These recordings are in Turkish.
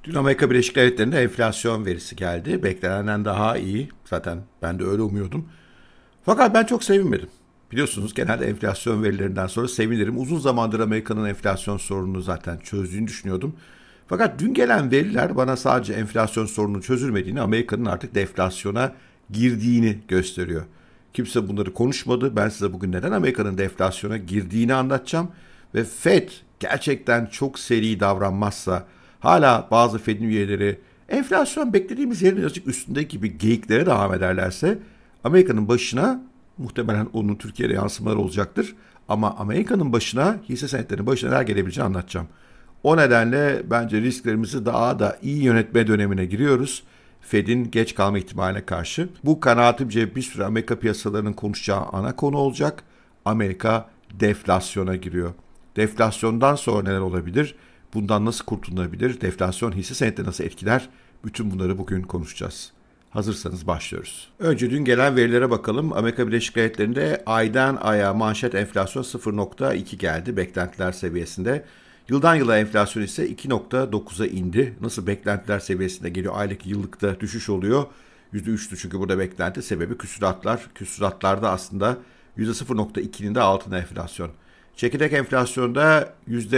Dün Amerika Birleşik Devletleri'nde enflasyon verisi geldi. Beklenenden daha iyi. Zaten ben de öyle umuyordum. Fakat ben çok sevinmedim. Biliyorsunuz genelde enflasyon verilerinden sonra sevinirim. Uzun zamandır Amerika'nın enflasyon sorununu zaten çözdüğünü düşünüyordum. Fakat dün gelen veriler bana sadece enflasyon sorununun çözülmediğini, Amerika'nın artık deflasyona girdiğini gösteriyor. Kimse bunları konuşmadı. Ben size bugün neden Amerika'nın deflasyona girdiğini anlatacağım. Ve Fed gerçekten çok seri davranmazsa, hala bazı Fed'in üyeleri enflasyon beklediğimiz yerin azıcık üstünde gibi geyiklere devam ederlerse, Amerika'nın başına, muhtemelen onun Türkiye'ye yansımaları olacaktır, ama Amerika'nın başına, hisse senetlerinin başına neler gelebileceğini anlatacağım. O nedenle bence risklerimizi daha da iyi yönetme dönemine giriyoruz. Fed'in geç kalma ihtimaline karşı. Bu kanaatimce bir süre Amerika piyasalarının konuşacağı ana konu olacak. Amerika deflasyona giriyor. Deflasyondan sonra neler olabilir? Bundan nasıl kurtulunabilir? Deflasyon hisse senetleri nasıl etkiler? Bütün bunları bugün konuşacağız. Hazırsanız başlıyoruz. Önce dün gelen verilere bakalım. Amerika Birleşik Devletleri'nde aydan aya manşet enflasyon 0,2 geldi beklentiler seviyesinde. Yıldan yıla enflasyon ise 2,9'a indi. Nasıl beklentiler seviyesinde geliyor? Aylık yıllıkta düşüş oluyor. %3'tü çünkü burada beklenti, sebebi küsuratlar. Küsuratlarda aslında %0,2'nin de altında enflasyon. Çekirdek enflasyonda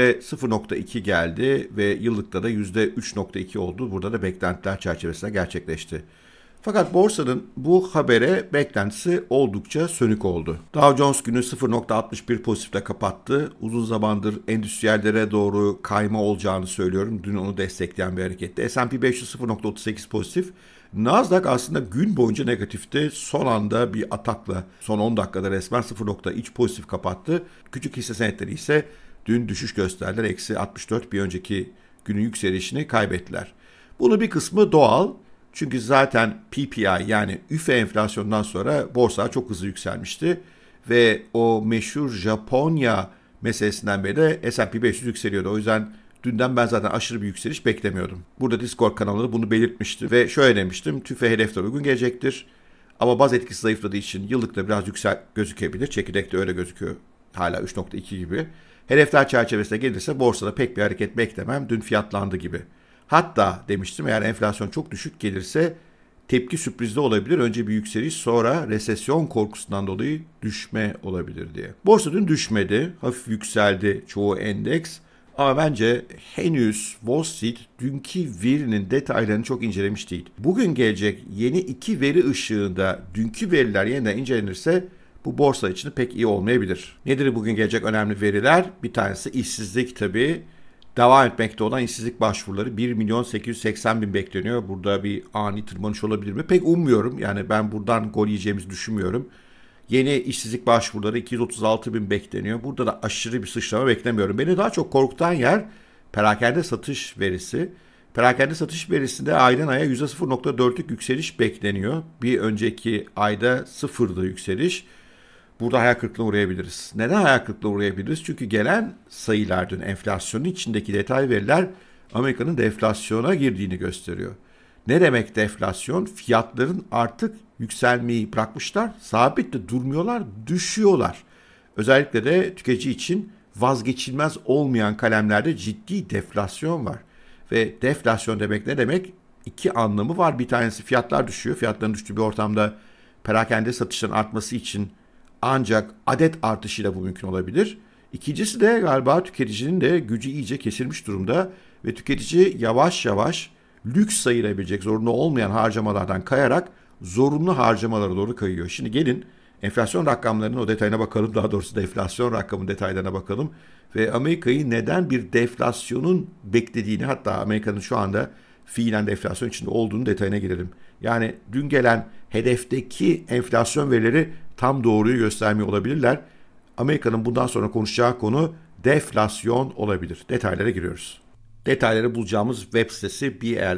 %0,2 geldi ve yıllıkta da %3,2 oldu. Burada da beklentiler çerçevesinde gerçekleşti. Fakat borsanın bu habere beklentisi oldukça sönük oldu. Dow Jones günü 0,61 pozitifle kapattı. Uzun zamandır endüstriyellere doğru kayma olacağını söylüyorum. Dün onu destekleyen bir hareketti. S&P 500 0,38 pozitif. Nasdaq aslında gün boyunca negatifti. Son anda bir atakla, son 10 dakikada resmen 0,3 pozitif kapattı. Küçük hisse senetleri ise dün düşüş gösterdiler. Eksi 64, bir önceki günün yükselişini kaybettiler. Bunun bir kısmı doğal. Çünkü zaten PPI, yani üfe enflasyondan sonra borsa çok hızlı yükselmişti. Ve o meşhur Japonya meselesinden beri de S&P 500 yükseliyordu. O yüzden dünden ben zaten aşırı bir yükseliş beklemiyordum. Burada Discord kanalında bunu belirtmişti ve şöyle demiştim: tüfe hedefler uygun gelecektir. Ama baz etkisi zayıfladığı için yıllıkta biraz yüksek gözükebilir. Çekirdekte öyle gözüküyor. Hala 3,2 gibi. Hedefler çerçevesine gelirse borsada pek bir hareket beklemem. Dün fiyatlandı gibi. Hatta demiştim, eğer enflasyon çok düşük gelirse tepki sürprizde olabilir. Önce bir yükseliş, sonra resesyon korkusundan dolayı düşme olabilir diye. Borsa dün düşmedi. Hafif yükseldi çoğu endeks. Ama bence henüz Wall Street dünkü verinin detaylarını çok incelemiş değil. Bugün gelecek yeni iki veri ışığında dünkü veriler yeniden incelenirse bu borsa için pek iyi olmayabilir. Nedir bugün gelecek önemli veriler? Bir tanesi işsizlik tabii. Devam etmekte olan işsizlik başvuruları 1.880.000 bekleniyor. Burada bir ani tırmanış olabilir mi? Pek ummuyorum. Yani ben buradan gol yiyeceğimizi düşünmüyorum. Yeni işsizlik başvuruları 236.000 bekleniyor. Burada da aşırı bir sıçrama beklemiyorum. Beni daha çok korkutan yer perakende satış verisi. Perakende satış verisinde aydan aya %0,4'lük yükseliş bekleniyor. Bir önceki ayda sıfırdı yükseliş. Burada hayal kırıklığına uğrayabiliriz. Neden hayal kırıklığına uğrayabiliriz? Çünkü gelen sayılar, dün enflasyonun içindeki detay veriler Amerika'nın deflasyona girdiğini gösteriyor. Ne demek deflasyon? Fiyatların artık yükselmeyi bırakmışlar, sabit de durmuyorlar, düşüyorlar. Özellikle de tüketici için vazgeçilmez olmayan kalemlerde ciddi deflasyon var. Ve deflasyon demek ne demek? İki anlamı var. Bir tanesi fiyatlar düşüyor. Fiyatların düştüğü bir ortamda perakende satışların artması için ancak adet artışıyla bu mümkün olabilir. İkincisi de galiba tüketicinin de gücü iyice kesilmiş durumda ve tüketici yavaş yavaş lüks sayılabilecek zorunlu olmayan harcamalardan kayarak zorunlu harcamalara doğru kayıyor. Şimdi gelin enflasyon rakamlarının o detayına bakalım, daha doğrusu deflasyon rakamının detaylarına bakalım ve Amerika'yı neden bir deflasyonun beklediğini, hatta Amerika'nın şu anda fiilen deflasyon içinde olduğunu detayına girelim. Yani dün gelen hedefteki enflasyon verileri tam doğruyu göstermiyor olabilirler. Amerika'nın bundan sonra konuşacağı konu deflasyon olabilir. Detaylara giriyoruz. Detayları bulacağımız web sitesi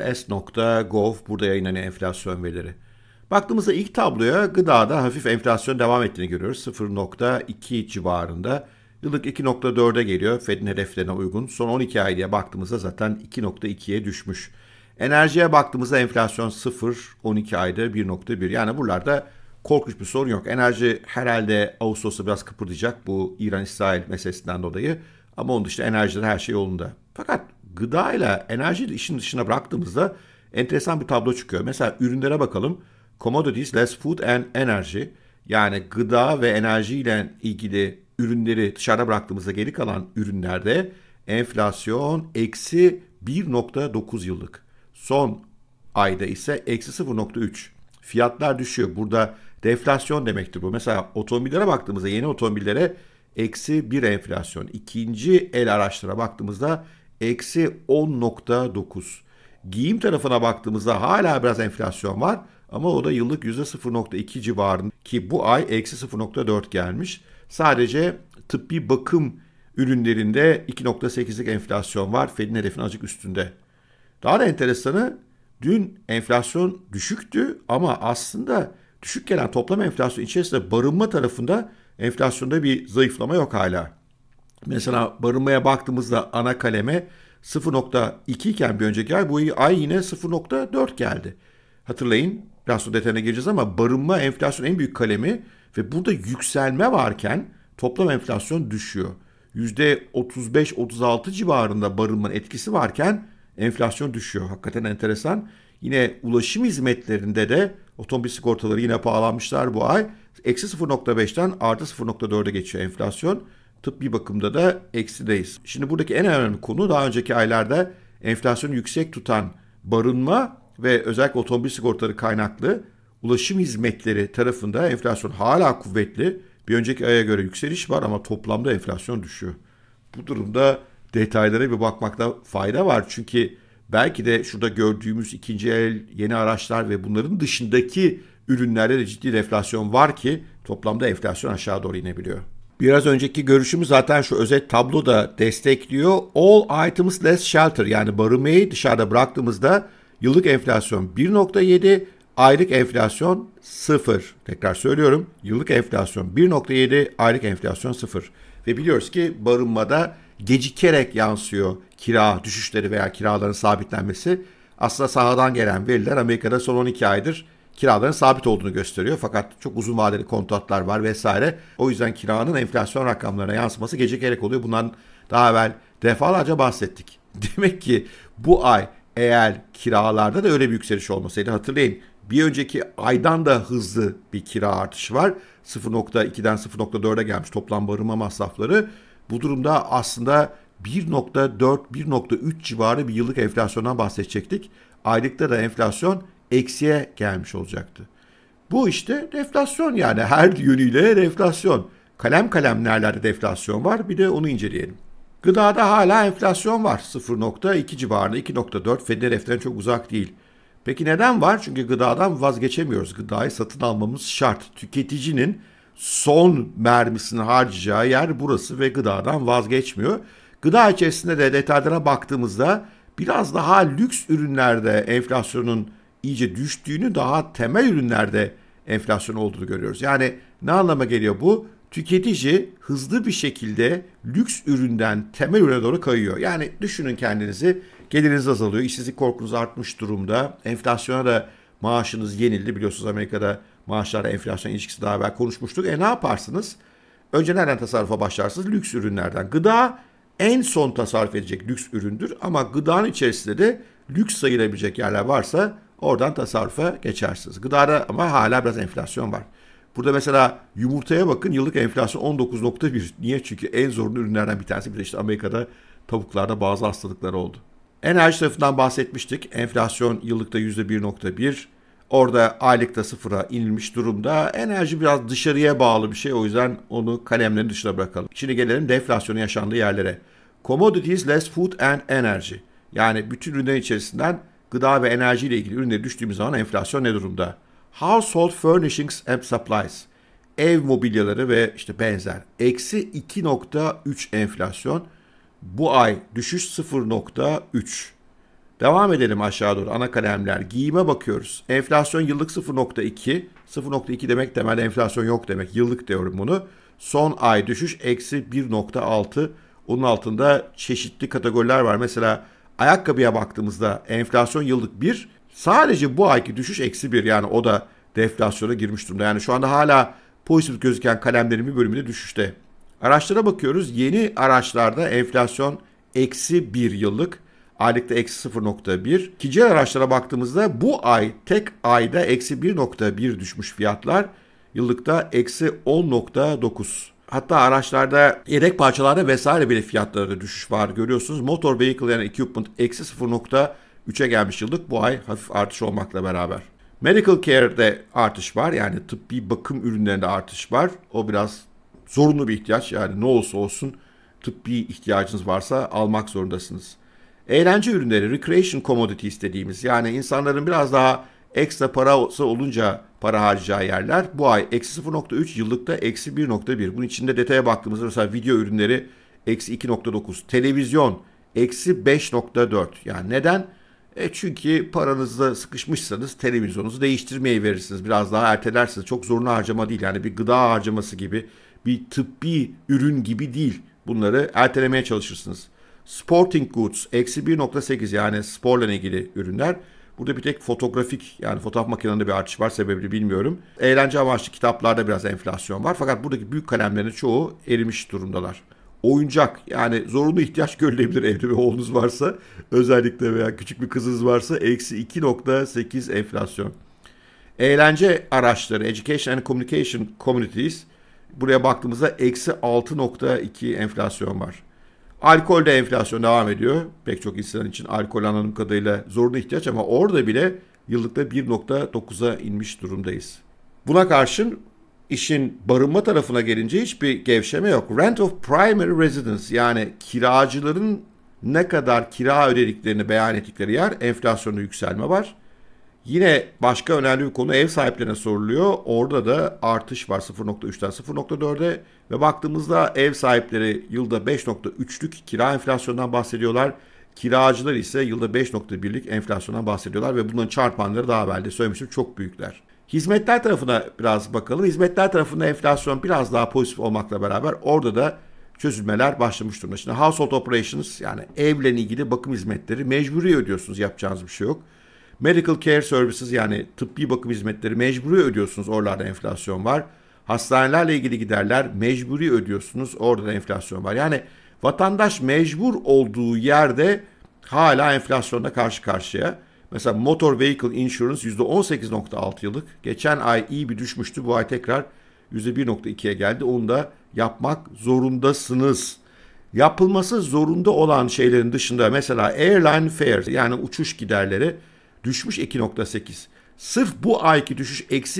bls.gov. Burada yayınlanan enflasyon verileri. Baktığımızda ilk tabloya gıdada hafif enflasyon devam ettiğini görüyoruz. 0,2 civarında. Yıllık 2,4'e geliyor. Fed'in hedeflerine uygun. Son 12 ay diye baktığımızda zaten 2,2'ye düşmüş. Enerjiye baktığımızda enflasyon 0, 12 ayda 1,1. Yani buralarda korkunç bir sorun yok. Enerji herhalde Ağustos'ta biraz kıpırdayacak bu İran-İsrail meselesinden dolayı. Ama onun dışında enerjide her şey yolunda. Fakat gıda ile enerji işin dışına bıraktığımızda enteresan bir tablo çıkıyor. Mesela ürünlere bakalım. Commodities less food and energy. Yani gıda ve enerji ile ilgili ürünleri dışarıda bıraktığımızda geri kalan ürünlerde enflasyon eksi 1,9 yıllık. Son ayda ise eksi 0,3. Fiyatlar düşüyor. Burada deflasyon demektir bu. Mesela otomobillere baktığımızda yeni otomobillere eksi 1 enflasyon. İkinci el araçlara baktığımızda eksi 10,9. Giyim tarafına baktığımızda hala biraz enflasyon var ama o da yıllık %0,2 civarında ki bu ay eksi 0,4 gelmiş. Sadece tıbbi bakım ürünlerinde 2,8'lik enflasyon var. Fed'in hedefinin azıcık üstünde. Daha da enteresanı dün enflasyon düşüktü ama aslında düşük gelen toplam enflasyon içerisinde barınma tarafında enflasyonda bir zayıflama yok hala. Mesela barınmaya baktığımızda ana kaleme 0,2 iken bir önceki ay bu ay yine 0,4 geldi. Hatırlayın biraz sonra detayına gireceğiz ama barınma enflasyon en büyük kalemi ve burada yükselme varken toplam enflasyon düşüyor. %35-36 civarında barınmanın etkisi varken enflasyon düşüyor. Hakikaten enteresan. Yine ulaşım hizmetlerinde de otomobil sigortaları yine pahalanmışlar bu ay. Eksi 0,5'ten artı 0,4'e geçiyor enflasyon. Tıbbi bakımda da eksideyiz. Şimdi buradaki en önemli konu daha önceki aylarda enflasyonu yüksek tutan barınma ve özellikle otomobil sigortaları kaynaklı ulaşım hizmetleri tarafında enflasyon hala kuvvetli. Bir önceki aya göre yükseliş var ama toplamda enflasyon düşüyor. Bu durumda detaylara bir bakmakta fayda var. Çünkü belki de şurada gördüğümüz ikinci el yeni araçlar ve bunların dışındaki ürünlerde de ciddi enflasyon var ki toplamda enflasyon aşağı doğru inebiliyor. Biraz önceki görüşümüz zaten şu özet tablo da destekliyor. All items less shelter yani barınmayı dışarıda bıraktığımızda yıllık enflasyon 1,7, aylık enflasyon 0. Tekrar söylüyorum yıllık enflasyon 1,7, aylık enflasyon 0. Ve biliyoruz ki barınmada gecikerek yansıyor kira düşüşleri veya kiraların sabitlenmesi. Aslında sahadan gelen veriler Amerika'da son 12 aydır kiraların sabit olduğunu gösteriyor. Fakat çok uzun vadeli kontratlar var vesaire. O yüzden kiranın enflasyon rakamlarına yansıması gecikerek oluyor. Bundan daha evvel defalarca bahsettik. Demek ki bu ay eğer kiralarda da öyle bir yükseliş olmasaydı hatırlayın. Bir önceki aydan da hızlı bir kira artışı var. 0,2'den 0,4'e gelmiş toplam barınma masrafları. Bu durumda aslında 1,4-1,3 civarı bir yıllık enflasyondan bahsedecektik. Aylıkta da enflasyon eksiye gelmiş olacaktı. Bu işte deflasyon yani her yönüyle deflasyon. Kalem kalem nerelerde deflasyon var bir de onu inceleyelim. Gıdada hala enflasyon var. 0,2 civarında 2,4 Fed hedeften çok uzak değil. Peki neden var? Çünkü gıdadan vazgeçemiyoruz. Gıdayı satın almamız şart. Tüketicinin son mermisini harcayacağı yer burası ve gıdadan vazgeçmiyor. Gıda içerisinde de detaylara baktığımızda biraz daha lüks ürünlerde enflasyonun iyice düştüğünü, daha temel ürünlerde enflasyon olduğunu görüyoruz. Yani ne anlama geliyor bu? Tüketici hızlı bir şekilde lüks üründen temel ürüne doğru kayıyor. Yani düşünün kendinizi, geliriniz azalıyor, işsizlik korkunuz artmış durumda, enflasyona da maaşınız yenildi. Biliyorsunuz Amerika'da maaşlarla enflasyon ilişkisi daha evvel konuşmuştuk. Ne yaparsınız? Önce nereden tasarrufa başlarsınız? Lüks ürünlerden. Gıda en son tasarruf edecek lüks üründür ama gıdanın içerisinde de lüks sayılabilecek yerler varsa oradan tasarrufa geçersiniz. Gıdada ama hala biraz enflasyon var. Burada mesela yumurtaya bakın yıllık enflasyon 19,1. Niye? Çünkü en zorunlu ürünlerden bir tanesi. Bir de işte Amerika'da tavuklarda bazı hastalıklar oldu. Enerji tarafından bahsetmiştik. Enflasyon yıllıkta %1,1. Orada aylıkta sıfıra inilmiş durumda. Enerji biraz dışarıya bağlı bir şey. O yüzden onu kalemlerin dışına bırakalım. Şimdi gelelim deflasyonun yaşandığı yerlere. Commodities less food and energy. Yani bütün ürünler içerisinden gıda ve enerji ile ilgili ürünleri düştüğümüz zaman enflasyon ne durumda? Household furnishings and supplies. Ev mobilyaları ve işte benzer. Eksi 2,3 enflasyon. Bu ay düşüş 0,3. Devam edelim aşağı doğru ana kalemler. Giyime bakıyoruz. Enflasyon yıllık 0,2. 0,2 demek temelde enflasyon yok demek. Yıllık diyorum bunu. Son ay düşüş eksi 1,6. Onun altında çeşitli kategoriler var. Mesela ayakkabıya baktığımızda enflasyon yıllık 1. Sadece bu ayki düşüş eksi 1. Yani o da deflasyona girmiş durumda. Yani şu anda hala pozitif gözüken kalemlerin bir bölümü de düşüşte. Araçlara bakıyoruz. Yeni araçlarda enflasyon eksi 1 yıllık. Aylıkta eksi 0.1. İkinci el araçlara baktığımızda bu ay tek ayda eksi 1.1 düşmüş fiyatlar. Yıllıkta eksi 10.9. Hatta araçlarda yedek parçalarda vesaire bile fiyatlarda düşüş var görüyorsunuz. Motor Vehicle yani Equipment eksi 0.3'e gelmiş yıllık, bu ay hafif artış olmakla beraber. Medical Care'de artış var, yani tıbbi bakım ürünlerinde artış var. O biraz zorunlu bir ihtiyaç, yani ne olursa olsun tıbbi ihtiyacınız varsa almak zorundasınız. Eğlence ürünleri, recreation commodities dediğimiz, yani insanların biraz daha ekstra parası olunca para harcayacağı yerler bu ay eksi 0.3, yıllıkta eksi 1.1. Bunun içinde detaya baktığımızda mesela video ürünleri eksi 2.9, televizyon eksi 5.4. Yani neden? Çünkü paranızda sıkışmışsanız televizyonunuzu değiştirmeyi verirsiniz. Biraz daha ertelersiniz. Çok zorunlu harcama değil. Yani bir gıda harcaması gibi, bir tıbbi ürün gibi değil. Bunları ertelemeye çalışırsınız. Sporting goods eksi 1.8, yani sporla ilgili ürünler. Burada bir tek fotoğrafik, yani fotoğraf makinelerinde bir artış var, sebebini bilmiyorum. Eğlence amaçlı kitaplarda biraz enflasyon var. Fakat buradaki büyük kalemlerin çoğu erimiş durumdalar. Oyuncak, yani zorunlu ihtiyaç görülebilir evde bir oğlunuz varsa özellikle, veya küçük bir kızınız varsa eksi 2.8 enflasyon. Eğlence araçları, education and communication communities, buraya baktığımızda eksi 6.2 enflasyon var. Alkolde enflasyon devam ediyor. Pek çok insan için alkol anladığım kadarıyla zorunlu ihtiyaç, ama orada bile yıllıkta 1.9'a inmiş durumdayız. Buna karşın işin barınma tarafına gelince hiçbir gevşeme yok. Rent of primary residence, yani kiracıların ne kadar kira ödediklerini beyan ettikleri yer, enflasyonda yükselme var. Yine başka önemli bir konu ev sahiplerine soruluyor. Orada da artış var 0.3'ten 0.4'e ve baktığımızda ev sahipleri yılda 5.3'lük kira enflasyondan bahsediyorlar. Kiracılar ise yılda 5.1'lik enflasyondan bahsediyorlar ve bunların çarpanları daha evvel de söylemiştim, çok büyükler. Hizmetler tarafına biraz bakalım. Hizmetler tarafında enflasyon biraz daha pozitif olmakla beraber orada da çözülmeler başlamış durumda. Şimdi household operations, yani evle ilgili bakım hizmetleri mecburi ödüyorsunuz, yapacağınız bir şey yok. Medical care services, yani tıbbi bakım hizmetleri mecburi ödüyorsunuz, oralarda enflasyon var. Hastanelerle ilgili giderler mecburi ödüyorsunuz, orada da enflasyon var. Yani vatandaş mecbur olduğu yerde hala enflasyonla karşı karşıya. Mesela motor vehicle insurance %18.6 yıllık. Geçen ay iyi bir düşmüştü, bu ay tekrar %1.2'ye geldi. Onu da yapmak zorundasınız. Yapılması zorunda olan şeylerin dışında mesela airline fares, yani uçuş giderleri düşmüş 2.8. Sırf bu ayki düşüş eksi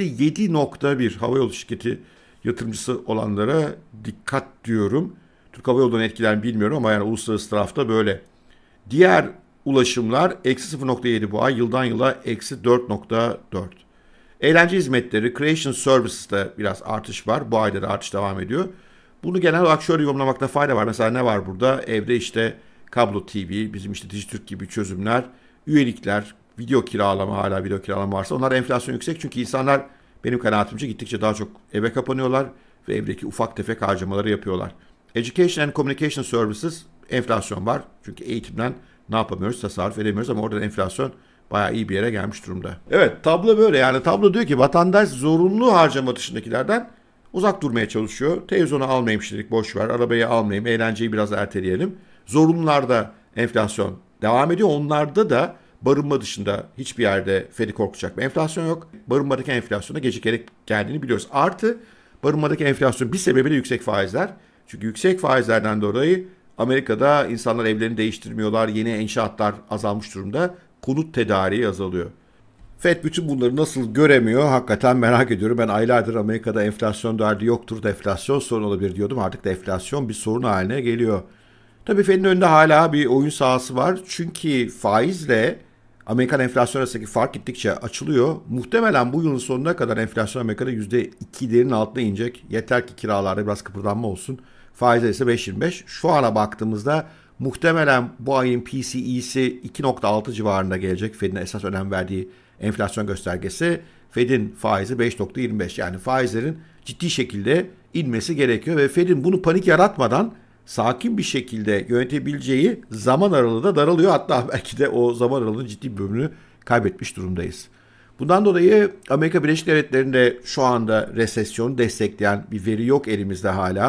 7.1. Havayolu şirketi yatırımcısı olanlara dikkat diyorum. Türk Hava Yolu'nun etkilerini bilmiyorum ama yani uluslararası tarafta böyle. Diğer ulaşımlar eksi 0.7 bu ay, yıldan yıla eksi 4.4. Eğlence hizmetleri, Creation Services'te biraz artış var. Bu ayda da artış devam ediyor. Bunu genel olarak şöyle yorumlamakta fayda var. Mesela ne var burada? Evde işte kablo TV, bizim işte Dijitürk gibi çözümler, üyelikler, video kiralama, hala video kiralama varsa onlar enflasyon yüksek. Çünkü insanlar benim kanaatimce gittikçe daha çok eve kapanıyorlar ve evdeki ufak tefek harcamaları yapıyorlar. Education and Communication Services, enflasyon var. Çünkü eğitimden ne yapamıyoruz? Tasarruf edemiyoruz, ama orada enflasyon bayağı iyi bir yere gelmiş durumda. Evet, tablo böyle. Yani tablo diyor ki vatandaş zorunlu harcama dışındakilerden uzak durmaya çalışıyor. Televizyonu almayayım şimdilik, boş ver. Arabayı almayayım, eğlenceyi biraz erteleyelim. Zorunlularda enflasyon devam ediyor. Onlarda da barınma dışında hiçbir yerde Fed'i korkacak bir enflasyon yok. Barınmadaki enflasyona gecikerek geldiğini biliyoruz. Artı barınmadaki enflasyon bir sebebi de yüksek faizler. Çünkü yüksek faizlerden dolayı Amerika'da insanlar evlerini değiştirmiyorlar. Yeni inşaatlar azalmış durumda. Konut tedariği azalıyor. Fed bütün bunları nasıl göremiyor? Hakikaten merak ediyorum. Ben aylardır Amerika'da enflasyon derdi yoktur, deflasyon sorun olabilir diyordum. Artık deflasyon bir sorun haline geliyor. Tabii Fed'in önünde hala bir oyun sahası var. Çünkü faizle Amerikan enflasyon arasındaki fark gittikçe açılıyor. Muhtemelen bu yılın sonuna kadar enflasyon Amerika'da %2'lerin altına inecek. Yeter ki kiralarda biraz kıpırdanma olsun. Faizler ise 5.25. Şu ana baktığımızda muhtemelen bu ayın PCE'si 2.6 civarında gelecek. Fed'in esas önem verdiği enflasyon göstergesi. Fed'in faizi 5.25. Yani faizlerin ciddi şekilde inmesi gerekiyor ve Fed'in bunu panik yaratmadan sakin bir şekilde yönetebileceği zaman aralığı da daralıyor. Hatta belki de o zaman aralığının ciddi bir bölümünü kaybetmiş durumdayız. Bundan dolayı Amerika Birleşik Devletleri'nde şu anda resesyonu destekleyen bir veri yok elimizde hala.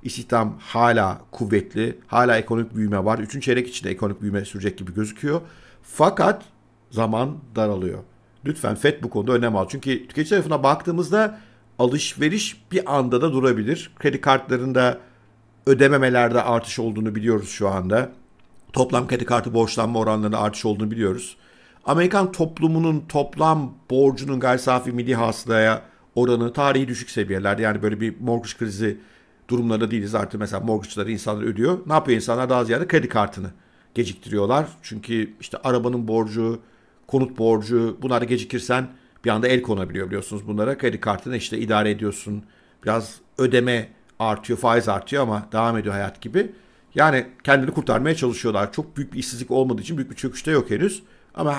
İstihdam hala kuvvetli. Hala ekonomik büyüme var. Üçüncü çeyrek içinde ekonomik büyüme sürecek gibi gözüküyor. Fakat zaman daralıyor. Lütfen FED bu konuda önlem al. Çünkü tüketici tarafına baktığımızda alışveriş bir anda da durabilir. Kredi kartlarında ödememelerde artış olduğunu biliyoruz şu anda. Toplam kredi kartı borçlanma oranlarında artış olduğunu biliyoruz. Amerikan toplumunun toplam borcunun gayri safi milli hasılaya oranı tarihi düşük seviyelerde. Yani böyle bir mortgage krizi durumlarında değiliz. Artık mesela mortgage'ları insanlar ödüyor. Ne yapıyor insanlar? Daha ziyade kredi kartını geciktiriyorlar. Çünkü işte arabanın borcu, konut borcu, bunları gecikirsen bir anda el konabiliyor biliyorsunuz bunlara. Kredi kartını işte idare ediyorsun. Biraz ödeme artıyor, faiz artıyor ama devam ediyor hayat gibi. Yani kendini kurtarmaya çalışıyorlar. Çok büyük bir işsizlik olmadığı için büyük bir çöküşte yok henüz. Ama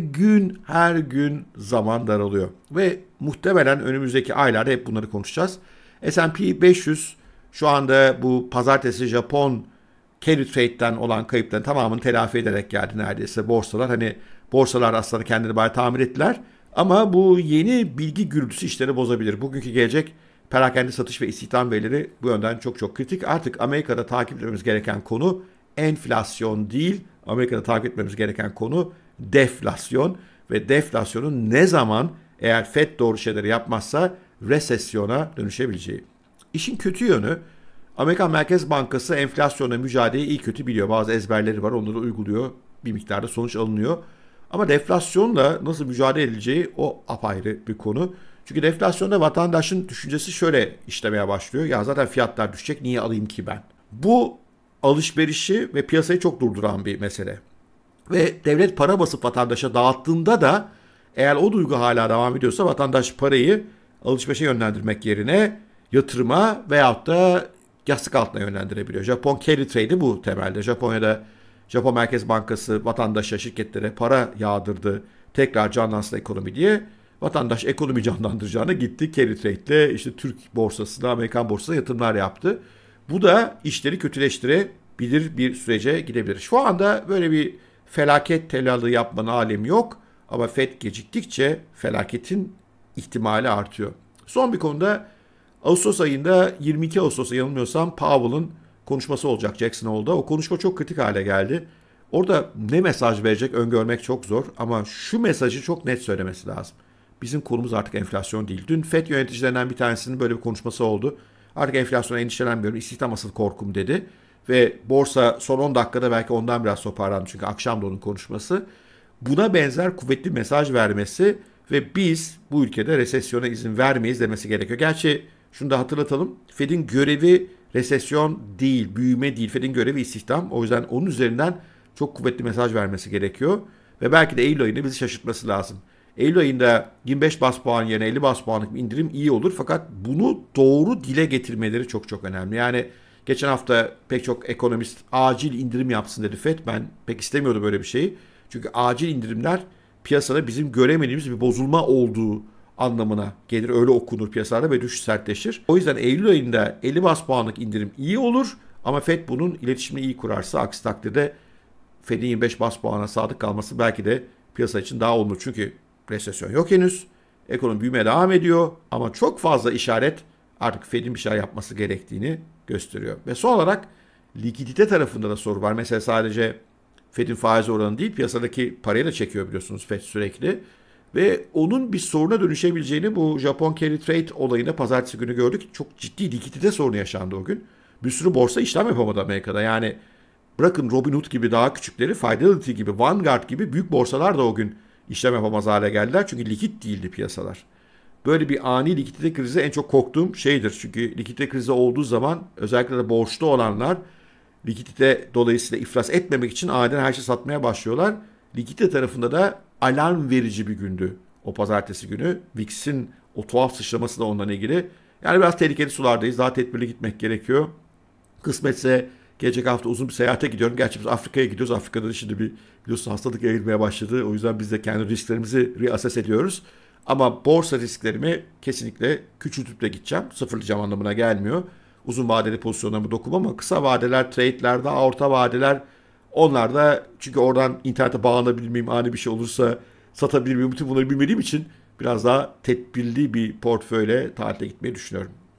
her gün zaman daralıyor. Ve muhtemelen önümüzdeki aylarda hep bunları konuşacağız. S&P 500 şu anda bu pazartesi Japon carry trade'den olan kayıpların tamamını telafi ederek geldi neredeyse borsalar. Hani borsalar aslında kendini bayağı tamir ettiler. Ama bu yeni bilgi gürültüsü işleri bozabilir. Bugünkü gelecek perakende satış ve istihdam verileri bu yönden çok çok kritik. Artık Amerika'da takip etmemiz gereken konu enflasyon değil. Amerika'da takip etmemiz gereken konu deflasyon. Ve deflasyonun ne zaman eğer FED doğru şeyleri yapmazsa resesyona dönüşebileceği. İşin kötü yönü Amerikan Merkez Bankası enflasyonla mücadeleyi iyi kötü biliyor. Bazı ezberleri var, onları uyguluyor. Bir miktarda sonuç alınıyor. Ama deflasyonla nasıl mücadele edileceği o apayrı bir konu. Çünkü deflasyonda vatandaşın düşüncesi şöyle işlemeye başlıyor. Ya zaten fiyatlar düşecek, niye alayım ki ben? Bu alışverişi ve piyasayı çok durduran bir mesele. Ve devlet para basıp vatandaşa dağıttığında da eğer o duygu hala devam ediyorsa vatandaş parayı alışverişe yönlendirmek yerine yatırıma veyahut da yastık altına yönlendirebiliyor. Japon carry trade'i bu temelde. Japonya'da Japon Merkez Bankası vatandaşa, şirketlere para yağdırdı. Tekrar canlansın ekonomi diye. Vatandaş ekonomi canlandıracağına gitti carry trade'le işte Türk borsasına, Amerikan borsasına yatırımlar yaptı. Bu da işleri kötüleştirebilir bir sürece gidebilir. Şu anda böyle bir felaket tellalı yapmanın alemi yok. Ama FED geciktikçe felaketin ihtimali artıyor. Son bir konuda Ağustos ayında 22 Ağustos'ta yanılmıyorsam Powell'ın konuşması olacak Jackson Hole'da. O konuşma çok kritik hale geldi. Orada ne mesaj verecek öngörmek çok zor ama şu mesajı çok net söylemesi lazım. Bizim konumuz artık enflasyon değil. Dün FED yöneticilerinden bir tanesinin böyle bir konuşması oldu. Artık enflasyona endişelenmiyorum, istihdam asıl korkum dedi. Ve borsa son 10 dakikada belki ondan biraz toparlandı çünkü akşam da onun konuşması. Buna benzer kuvvetli mesaj vermesi ve biz bu ülkede resesyona izin vermeyiz demesi gerekiyor. Gerçi şunu da hatırlatalım. Fed'in görevi resesyon değil, büyüme değil. Fed'in görevi istihdam. O yüzden onun üzerinden çok kuvvetli mesaj vermesi gerekiyor. Ve belki de Eylül ayında bizi şaşırtması lazım. Eylül ayında 25 bas puan yerine 50 bas puanlık bir indirim iyi olur. Fakat bunu doğru dile getirmeleri çok çok önemli. Yani geçen hafta pek çok ekonomist acil indirim yapsın dedi FED. Ben pek istemiyordum böyle bir şeyi. Çünkü acil indirimler piyasada bizim göremediğimiz bir bozulma olduğu anlamına gelir. Öyle okunur piyasalarda ve düşüş sertleşir. O yüzden Eylül ayında 50 bas puanlık indirim iyi olur. Ama FED bunun iletişimini iyi kurarsa aksi takdirde FED'in 25 bas puana sadık kalması belki de piyasa için daha olumlu. Çünkü resesyon yok henüz. Ekonomi büyümeye devam ediyor. Ama çok fazla işaret artık FED'in bir şeyler yapması gerektiğini gösteriyor. Ve son olarak likidite tarafında da soru var. Mesela sadece FED'in faiz oranı değil piyasadaki parayı da çekiyor biliyorsunuz FED sürekli. Ve onun bir soruna dönüşebileceğini bu Japon carry trade olayında pazartesi günü gördük. Çok ciddi likidite sorunu yaşandı o gün. Bir sürü borsa işlem yapamadı Amerika'da. Yani bırakın Robinhood gibi daha küçükleri, Fidelity gibi, Vanguard gibi büyük borsalar da o gün işlem yapamaz hale geldiler. Çünkü likit değildi piyasalar. Böyle bir ani likidite krizi en çok korktuğum şeydir. Çünkü likidite krizi olduğu zaman özellikle de borçlu olanlar likidite dolayısıyla iflas etmemek için aniden her şeyi satmaya başlıyorlar. Likidite tarafında da alarm verici bir gündü o pazartesi günü. VIX'in o tuhaf sıçraması da ondan ilgili. Yani biraz tehlikeli sulardayız. Daha tedbirli gitmek gerekiyor. Kısmetse gelecek hafta uzun bir seyahate gidiyorum. Gerçi biz Afrika'ya gidiyoruz. Afrika'da da şimdi bir biliyorsun hastalık yayılmaya başladı. O yüzden biz de kendi risklerimizi reassess ediyoruz. Ama borsa risklerimi kesinlikle küçültüp de gideceğim. Sıfırlayacağım anlamına gelmiyor. Uzun vadeli pozisyonlarımı dokunmam ama kısa vadeler, trade'lerde, orta vadeler onlar da çünkü oradan internete bağlanabilir miyim, ani bir şey olursa satabilir miyim, bütün bunları bilmediğim için biraz daha tedbirli bir portföyle tatile gitmeyi düşünüyorum.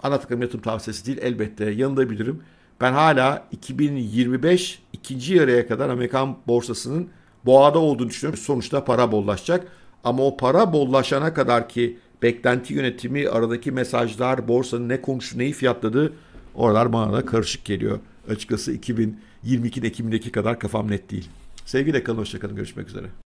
ana takım yatırım tavsiyesi değil, elbette yanında bilirim. Ben hala 2025 ikinci yarıya kadar Amerikan borsasının boğada olduğunu düşünüyorum. Sonuçta para bollaşacak. Ama o para bollaşana kadar ki beklenti yönetimi, aradaki mesajlar, borsanın ne konuştu, neyi fiyatladı, oralar bana da karışık geliyor. Açıkçası 2022'de Ekim'deki kadar kafam net değil. Sevgiyle kalın, hoşça kalın, görüşmek üzere.